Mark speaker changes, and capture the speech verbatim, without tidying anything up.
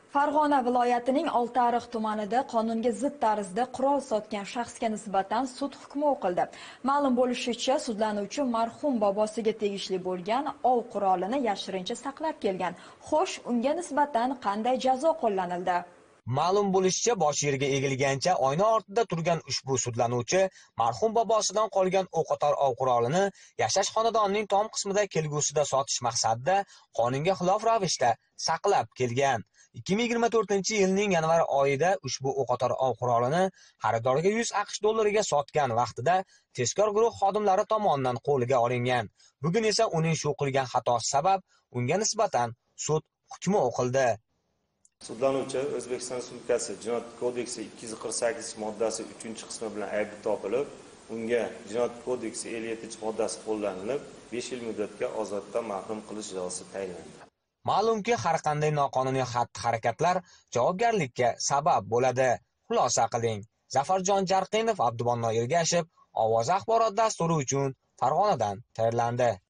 Speaker 1: Farg'ona viloyatining Oltiariq tumanida qonunga zid tarzda qurol sotgan shaxsga nisbatan sud hukmi o'qildi. Ma'lum bo'lishicha, sudlanuvchi marhum bobosiga tegishli bo'lgan ov qurolini yashirincha saqlab kelgan. Xo'sh, unga nisbatan qanday jazo qo'llanildi?
Speaker 2: Ma'lum bo'lishicha, bosh yerga egilgancha oyna ortida turgan ushbu sudlanuvchi marhum bobosidan qolgan o'qotar ov qurolini yashash xonadonining tom qismida kelgusida sotish maqsadida qonunga xilof ravishda saqlab kelgan. ikki ming yigirma to'rtinchi yilning yanvar oyida ushbu o'qotar ov qurolini xaridorga yuz aqsh dollariga sotgan vaqtida tezkor guruh xodimlari tomonidan qo'lga olingan. Bugun esa uning shu qilgan xatosi sabab unga nisbatan sud hukmi o'qildi.
Speaker 3: Sudlanuvchi O'zbekiston Respublikasi Jinoyat kodeksi ikki yuz qirq sakkizinchi moddasi uchinchi qismi bilan aybli topilib, unga Jinoyat kodeksi ellik yettinchi moddasi qo'llanilib, besh yil muddatga ozodlikdan mahrum qilish jazosi tayinlandi.
Speaker 2: Ma'lumki, har qanday noqonuniy xatti-harakatlar javobgarlikka sabab bo'ladi. Xulosa qiling. Zafarjon Jarqinov, Abdubonno Ergashev, Ovoz axborot dasturi uchun Farg'onadan tayyorlandi.